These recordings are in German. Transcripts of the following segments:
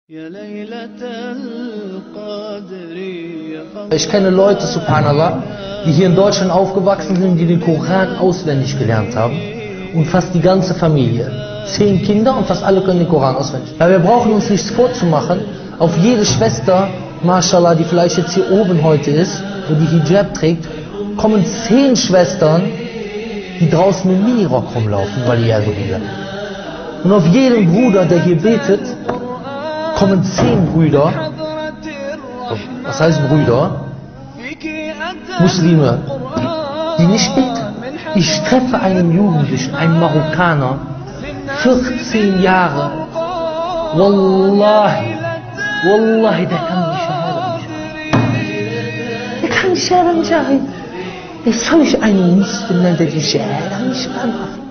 Ich kenne Leute, subhanallah, die hier in Deutschland aufgewachsen sind, die den Koran auswendig gelernt haben. Und fast die ganze Familie. 10 Kinder und fast alle können den Koran auswendig. Weil wir brauchen uns nichts vorzumachen. Auf jede Schwester, mashallah, die vielleicht jetzt hier oben heute ist, wo die Hijab trägt, kommen 10 Schwestern, die draußen mit Minirock rumlaufen, weil die wieder. Und auf jeden Bruder, der hier betet, kommen 10 Brüder, was heißt Brüder? Muslime, die nicht beten. Ich treffe einen Jugendlichen, einen Marokkaner, 14 Jahre, Wallahi, der kann die Shahada nicht. Der kann die Shahada nicht sagen. Jetzt soll ich einen Muslim nennen, der die Shahada nicht kann.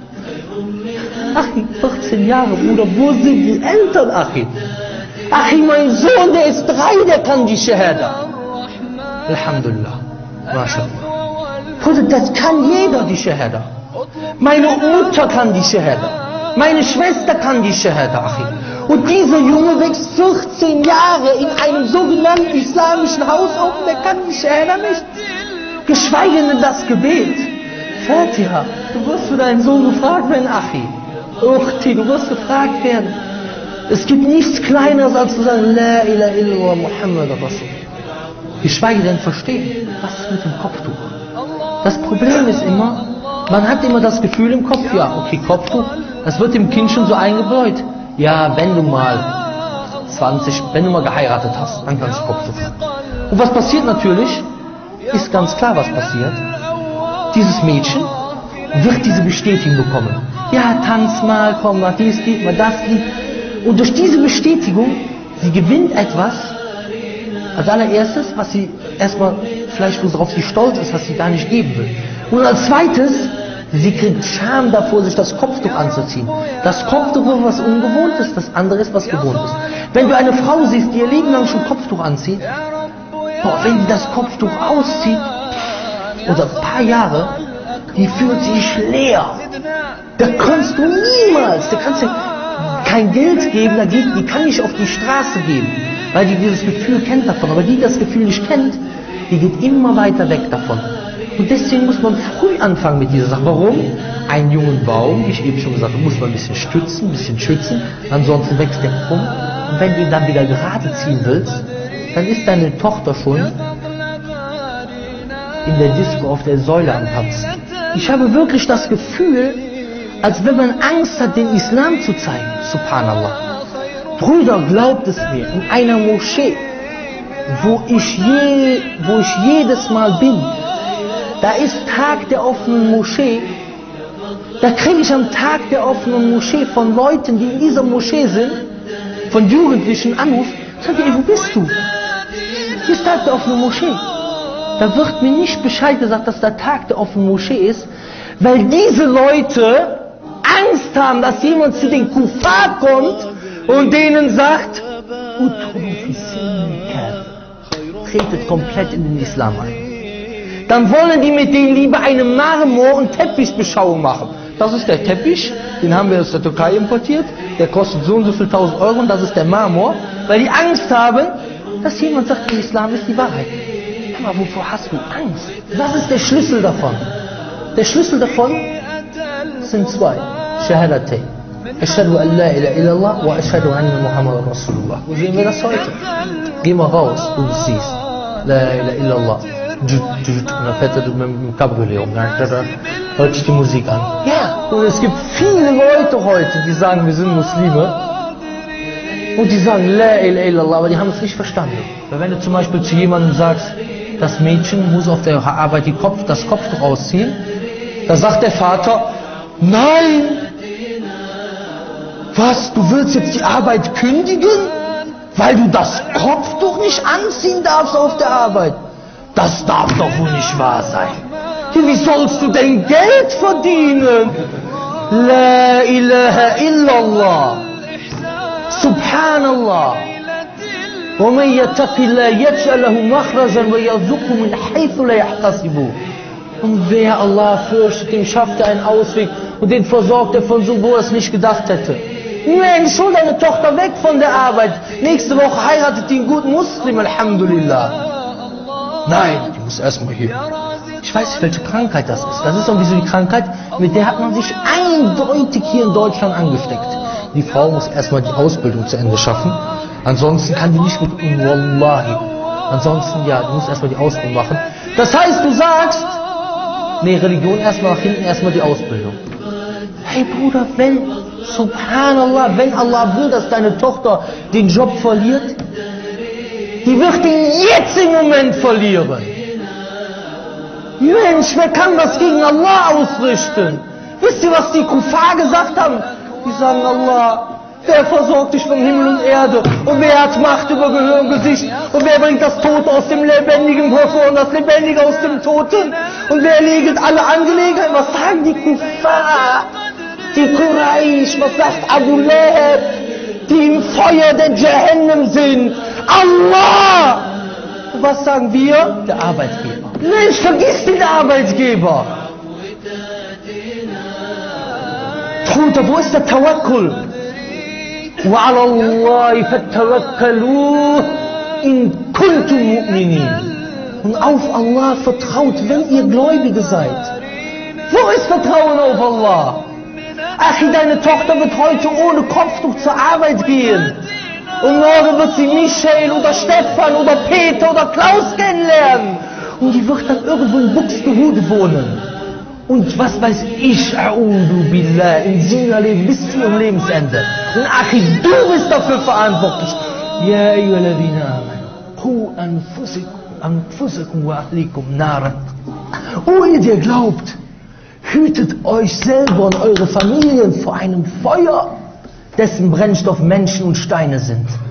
Achi, 14 Jahre, Bruder, wo sind die Eltern, Achi? Achi, mein Sohn, der ist 3, der kann die Shahada. Alhamdulillah, mashallah. Bruder, das kann jeder die Shahada. Meine Mutter kann die Shahada. Meine Schwester kann die Shahada, Achi. Und dieser Junge wächst 14 Jahre in einem sogenannten islamischen Haus auf und der kann die Shahada nicht. Geschweige denn das Gebet. Fatiha, du wirst für deinen Sohn gefragt werden, Achi. Ukhti, du wirst gefragt werden. Es gibt nichts Kleineres als zu sagen, La ilaha illallah Muhammad Rasul. Geschweige denn verstehen, was ist mit dem Kopftuch? Das Problem ist immer, man hat immer das Gefühl im Kopf, ja, okay, Kopftuch, das wird dem Kind schon so eingebläut. Ja, wenn du mal 20, wenn du mal geheiratet hast, dann kannst du Kopftuch haben. Und was passiert natürlich, ist ganz klar, was passiert. Dieses Mädchen wird diese Bestätigung bekommen. Ja, tanz mal, komm mal, dies Lied, mal das Lied. Und durch diese Bestätigung, sie gewinnt etwas, als allererstes, was sie erstmal, vielleicht worauf sie stolz ist, was sie gar nicht geben will. Und als zweites, sie kriegt Scham davor, sich das Kopftuch anzuziehen. Das Kopftuch ist was Ungewohntes, das andere ist was Gewohntes. Wenn du eine Frau siehst, die ihr Leben lang schon Kopftuch anzieht, boah, wenn die das Kopftuch auszieht, oder ein paar Jahre, die fühlt sich leer. Da kannst du niemals, da kannst du kein Geld geben, die kann nicht auf die Straße gehen, weil die dieses Gefühl kennt davon. Aber die das Gefühl nicht kennt, die geht immer weiter weg davon. Und deswegen muss man früh anfangen mit dieser Sache. Warum? Einen jungen Baum, wie ich eben schon gesagt habe, muss man ein bisschen stützen, ein bisschen schützen, ansonsten wächst der um. Und wenn du ihn dann wieder gerade ziehen willst, dann ist deine Tochter schon in der Disco auf der Säule am Tanzen. Ich habe wirklich das Gefühl, als wenn man Angst hat, den Islam zu zeigen. Subhanallah. Brüder, glaubt es mir, in einer Moschee, wo ich jedes Mal bin, da ist Tag der offenen Moschee, da kriege ich am Tag der offenen Moschee von Leuten, die in dieser Moschee sind, von Jugendlichen Anruf, sag ich, wo bist du? Hier ist Tag der offenen Moschee. Da wird mir nicht Bescheid gesagt, dass der Tag der offenen Moschee ist, weil diese Leute Angst haben, dass jemand zu den Kuffar kommt und denen sagt, tretet komplett in den Islam ein. Dann wollen die mit denen lieber eine Marmor- und Teppichbeschauung machen. Das ist der Teppich, den haben wir aus der Türkei importiert, der kostet so und so viel 1000 Euro und das ist der Marmor, weil die Angst haben, dass jemand sagt, der Islam ist die Wahrheit. Aber wovor hast du Angst? Was ist der Schlüssel davon? Der Schlüssel davon sind 2. Shahadatain. Ashhadu an la ilaha illallah wa ashhadu anna Muhammad Rasulullah. Wo sehen wir das heute? Geh mal raus, wo du es siehst. La ilaha illallah. Und dann fährt er mit dem Cabriolet um. Hört sich die Musik an. Ja, und es gibt viele Leute heute, die sagen, wir sind Muslime. Und die sagen, la ilaha illallah, aber die haben es nicht verstanden. Weil wenn du zum Beispiel zu jemandem sagst, das Mädchen muss auf der Arbeit das Kopftuch ausziehen, da sagt der Vater, nein! Was, du willst jetzt die Arbeit kündigen, weil du das Kopftuch nicht anziehen darfst auf der Arbeit? Das darf doch wohl nicht wahr sein. Wie sollst du denn Geld verdienen? La ilaha illallah. Subhanallah. وَمَنْ يَتَقِ اللَّهَ يَجْعَلْ لَهُ مَخْرَجًا وَيَرْزُقْهُ مِنْ حَيْثُ لَا يَحْتَسِبُ. Und wer Allah fürchtet, dem schafft er einen Ausweg und den versorgt er von so, wo er es nicht gedacht hätte. Mensch, hol deine Tochter weg von der Arbeit. Nächste Woche heiratet die einen guten Muslim, Alhamdulillah. Nein, die muss erstmal hier. Ich weiß nicht, welche Krankheit das ist. Das ist irgendwie so die Krankheit, mit der hat man sich eindeutig hier in Deutschland angesteckt. Die Frau muss erstmal die Ausbildung zu Ende schaffen. Ansonsten kann die nicht mit Wallahi. Ansonsten, ja, du musst erstmal die Ausbildung machen. Das heißt, du sagst, nee, Religion erstmal nach hinten, erstmal die Ausbildung. Hey Bruder, Subhanallah, wenn Allah will, dass deine Tochter den Job verliert, die wird ihn jetzt im Moment verlieren. Mensch, wer kann das gegen Allah ausrichten? Wisst ihr, was die Kuffar gesagt haben? Die sagen, Allah, wer versorgt dich von Himmel und Erde? Und wer hat Macht über Gehör und Gesicht? Und wer bringt das Tote aus dem Lebendigen hervor und das Lebendige aus dem Toten? Und wer regelt alle Angelegenheiten? Was sagen die Kuffar? Die Quraysh, was sagt Abu Lahab? Die im Feuer der Jahannam sind. Allah! Und was sagen wir? Der Arbeitgeber. Mensch, vergiss den Arbeitgeber. Bruder, wo ist der Tawakkul? وَعَلَى اللَّهِ فَتَوَكَّلُوا إِن كُنتُم مُؤْمِنِينَ. Und auf Allah vertraut, wenn ihr Gläubige seid. Wo ist Vertrauen auf Allah? Achi, deine Tochter wird heute ohne Kopftuch zur Arbeit gehen. Und morgen wird sie Michael oder Stefan oder Peter oder Klaus kennenlernen. Und die wird dann irgendwo in Buxtehude wohnen. Und was weiß ich, A'udhu Billah, in Sina leben bis zu ihrem Lebensende. Und Achi, du bist dafür verantwortlich. Ya ayyuhalladhina amanu, qu anfusakum wa ahlikum naran. Oh, ihr, der glaubt, hütet euch selber und eure Familien vor einem Feuer, dessen Brennstoff Menschen und Steine sind.